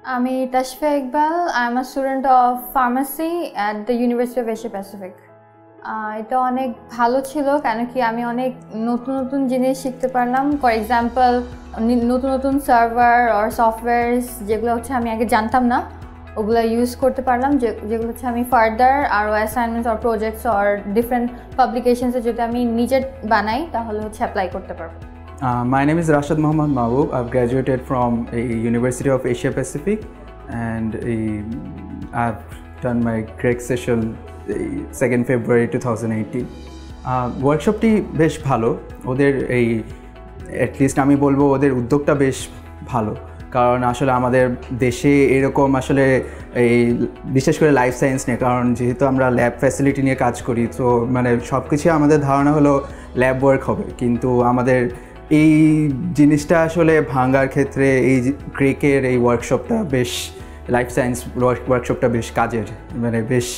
আমি Tashfia Iqbal. I am a student of pharmacy at the university of Asia Pacific. এটা অনেক ভালো ছিল, কেন কি আমি অনেক নতুন নতুন জিনিস শিখতে পারলাম। ফর এক্সাম্পল, নতুন নতুন সার্ভার আর সফটওয়্যারস যেগুলো হচ্ছে আমি আগে জানতাম না, ওগুলো ইউজ করতে পারলাম, যেগুলো হচ্ছে আমি ফার্দার আরও অ্যাসাইনমেন্টস আর প্রজেক্টস আর ডিফারেন্ট পাবলিকেশনসে যদি আমি নিজে বানাই তাহলে হচ্ছে অ্যাপ্লাই করতে পারবো। My name is Rashad Mohammad Mahbub. I've graduated from a University of Asia Pacific and I've done my GREC session 2nd February 2018. ওয়ার্কশপটি বেশ ভালো, ওদের অ্যাটলিস্ট আমি বলবো ওদের উদ্যোগটা বেশ ভালো, কারণ আসলে আমাদের দেশে এরকম আসলে বিশেষ করে লাইফ সায়েন্স নিয়ে, কারণ যেহেতু আমরা ল্যাব ফ্যাসিলিটি নিয়ে কাজ করি, তো মানে সব কিছু আমাদের ধারণা হলো ল্যাব ওয়ার্ক হবে, কিন্তু আমাদের এই জিনিসটা আসলে ভাঙার ক্ষেত্রে এই গ্রেকের এই ওয়ার্কশপটা বেশ, লাইফ সায়েন্স ওয়ার্কশপটা বেশ কাজের, মানে বেশ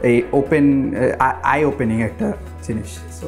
আই ওপেনিং একটা জিনিস। So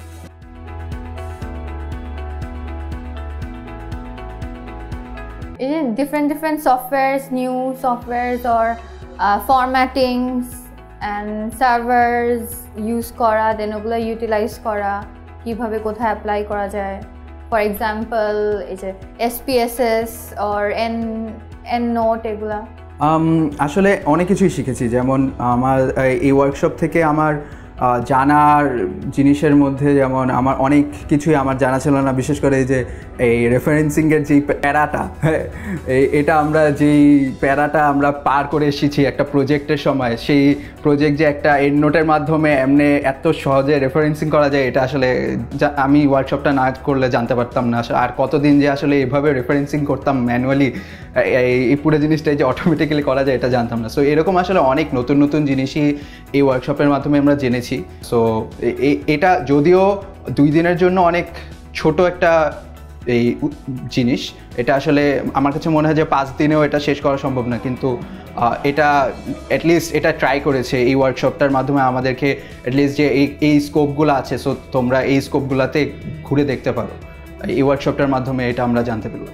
different softwares, new softwares or formattings and servers use করা, দেন ওগুলো ইউটিলাইজ করা, কীভাবে কোথায় অ্যাপ্লাই করা যায়। ফর এক্সাম্পল এই যে SPSS or EndNote এগুলা। আসলে অনেক কিছুই শিখেছি, যেমন আমার এই ওয়ার্কশপ থেকে আমার জানার জিনিসের মধ্যে যেমন আমার অনেক কিছুই আমার জানা ছিল না, বিশেষ করে এই যে এই রেফারেন্সিংয়ের যেই প্যারাটা, হ্যাঁ এটা আমরা যেই প্যারাটা আমরা পার করে এসেছি একটা প্রজেক্টের সময়, সেই প্রজেক্ট যে একটা EndNote-এর মাধ্যমে এমনি এত সহজে রেফারেন্সিং করা যায়, এটা আসলে আমি ওয়ার্কশপটা না করলে জানতে পারতাম না। আর কতদিন যে আসলে এইভাবে রেফারেন্সিং করতাম ম্যানুয়ালি, এই পুরো জিনিসটাই যে অটোমেটিক্যালি করা যায় এটা জানতাম না। সো এরকম আসলে অনেক নতুন নতুন জিনিসই এই ওয়ার্কশপের মাধ্যমে আমরা জেনেছি। সো এটা যদিও 2 দিনের জন্য অনেক ছোট একটা এই জিনিস, এটা আসলে আমার কাছে মনে হয় যে 5 দিনেও এটা শেষ করা সম্ভব না, কিন্তু এটা অ্যাটলিস্ট এটা ট্রাই করেছে এই ওয়ার্কশপটার মাধ্যমে আমাদেরকে অ্যাটলিস্ট যে এই স্কোপগুলো আছে, সো তোমরা এই স্কোপগুলোতে ঘুরে দেখতে পারো। এই ওয়ার্কশপটার মাধ্যমে এটা আমরা জানতে পারলাম।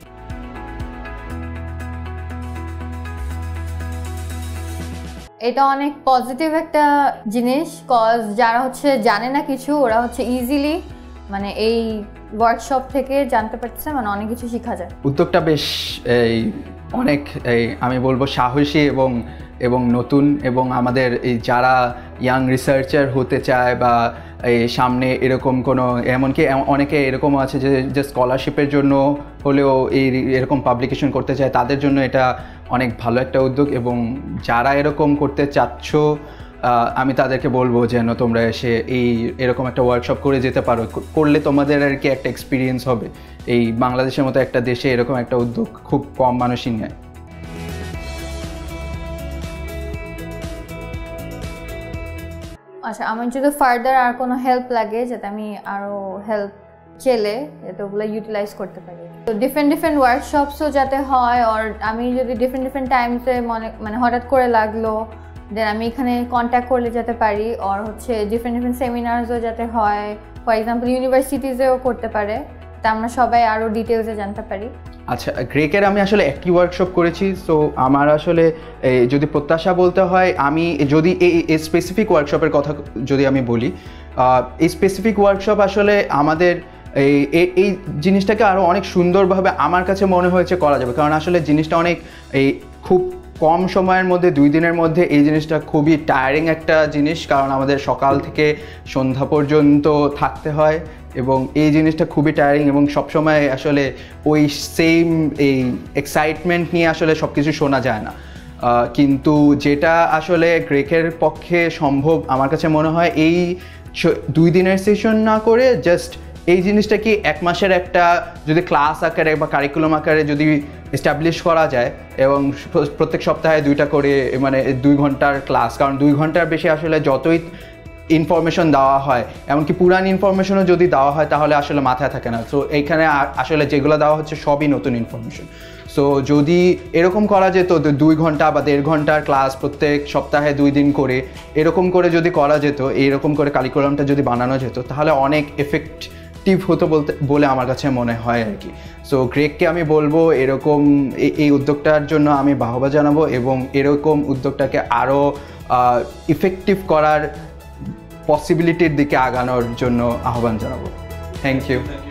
এটা অনেক পজিটিভ একটা জিনিস, কজ যারা হচ্ছে জানে না কিছু, ওরা হচ্ছে ইজিলি মানে এই ওয়ার্কশপ থেকে জানতে পারছে, মানে অনেক কিছু শেখা যায়। উদ্যোগটা বেশ অনেক আমি বলবো সাহসী এবং নতুন, এবং আমাদের এই যারা ইয়াং রিসার্চার হতে চায় বা এই সামনে এরকম কোনো, এমনকি অনেকে এরকমও আছে যে স্কলারশিপের জন্য হলেও এরকম পাবলিকেশন করতে চায়, তাদের জন্য এটা অনেক ভালো একটা উদ্যোগ। এবং যারা এরকম করতে চাচ্ছ, আমি তাদেরকে বলবো যেন তোমরা এসে এরকম একটা ওয়ার্কশপ করে যেতে পারো, করলে তোমাদের আর কি একটা এক্সপিরিয়েন্স হবে। এই বাংলাদেশের মতো একটা দেশে এরকম একটা উদ্যোগ খুব কম মানুষই নেয়। আচ্ছা, আমার যদি ফার্দার আর কোনো হেল্প লাগে, যাতে আমি আরও হেল্প চেলে যাতে ওগুলো ইউটিলাইজ করতে পারি, তো ডিফারেন্ট ওয়ার্কশপসও যাতে হয়, আর আমি যদি ডিফারেন্ট টাইমসে মানে হঠাৎ করে লাগলো, দেন আমি এখানে কন্ট্যাক্ট করলে যেতে পারি, আর হচ্ছে ডিফারেন্ট সেমিনার্সও যাতে হয়, ফর এক্সাম্পল ইউনিভার্সিটিজেও করতে পারে, তা আমরা সবাই আরও ডিটেলসে জানতে পারি। আচ্ছা, গ্রেকের আমি আসলে একটি ওয়ার্কশপ করেছি, সো আমার আসলে যদি প্রত্যাশা বলতে হয়, আমি যদি এই স্পেসিফিক ওয়ার্কশপের কথা যদি আমি বলি, এই স্পেসিফিক ওয়ার্কশপ আসলে আমাদের এই জিনিসটাকে আরও অনেক সুন্দরভাবে আমার কাছে মনে হয়েছে করা যাবে, কারণ আসলে জিনিসটা অনেক খুব কম সময়ের মধ্যে 2 দিনের মধ্যে এই জিনিসটা খুবই টায়ারিং একটা জিনিস, কারণ আমাদের সকাল থেকে সন্ধ্যা পর্যন্ত থাকতে হয়, এবং এই জিনিসটা খুবই টায়ারিং, এবং সবসময় আসলে ওই সেম এই এক্সাইটমেন্ট নিয়ে আসলে সব কিছু শোনা যায় না। কিন্তু যেটা আসলে গ্রেকের পক্ষে সম্ভব আমার কাছে মনে হয়, এই 2 দিনের সেশন না করে জাস্ট এই জিনিসটা কি 1 মাসের একটা যদি ক্লাস আকারে বা কারিকুলাম আকারে যদি এস্টাবলিশ করা যায়, এবং প্রত্যেক সপ্তাহে 2টা করে, মানে 2 ঘন্টার ক্লাস, কারণ 2 ঘন্টার বেশি আসলে যতই ইনফরমেশন দেওয়া হয়, এমনকি পুরান ইনফরমেশনও যদি দেওয়া হয় তাহলে আসলে মাথায় থাকে না। সো এইখানে আসলে যেগুলো দেওয়া হচ্ছে সবই নতুন ইনফরমেশন। সো যদি এরকম করা যেত 2 ঘন্টা বা 1.5 ঘন্টার ক্লাস প্রত্যেক সপ্তাহে 2 দিন করে, এরকম করে যদি করা যেত, এইরকম করে কারিকুলামটা যদি বানানো যেত, তাহলে অনেক ইফেক্টিভ হতো বলে আমার কাছে মনে হয় আর কি। সো গ্রেগকে আমি বলবো এরকম এই উদ্যোগটার জন্য আমি বাহবা জানাবো এবং এরকম উদ্যোগটাকে আরও ইফেক্টিভ করার পসিবিলিটির দিকে আগানোর জন্য আহ্বান জানাবো। Thank you.